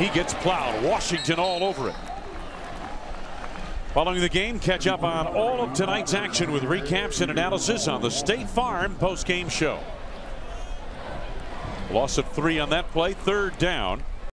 he gets plowed. Washington all over it. Following the game, catch up on all of tonight's action with recaps and analysis on the State Farm Postgame Show. Loss of 3 on that play, 3rd down.